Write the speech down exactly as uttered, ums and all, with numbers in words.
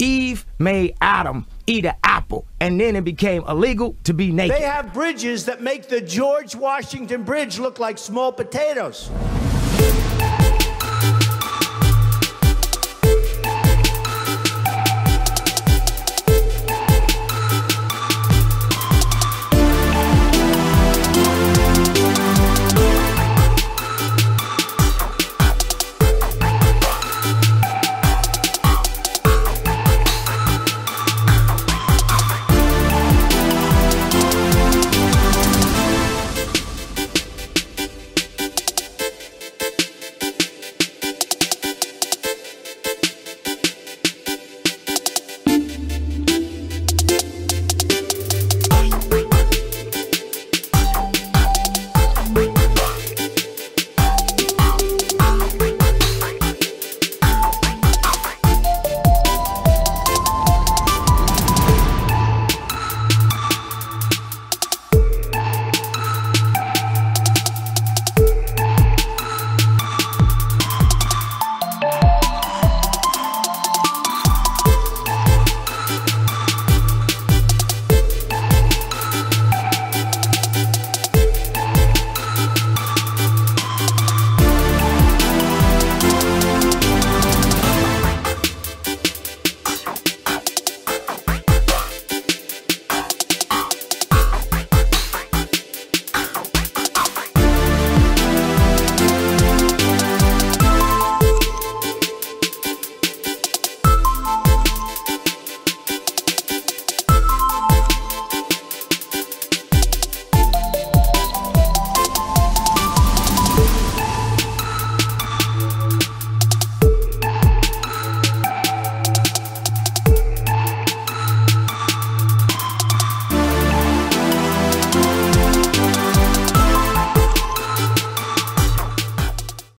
Eve made Adam eat an apple, and then it became illegal to be naked. They have bridges that make the George Washington Bridge look like small potatoes.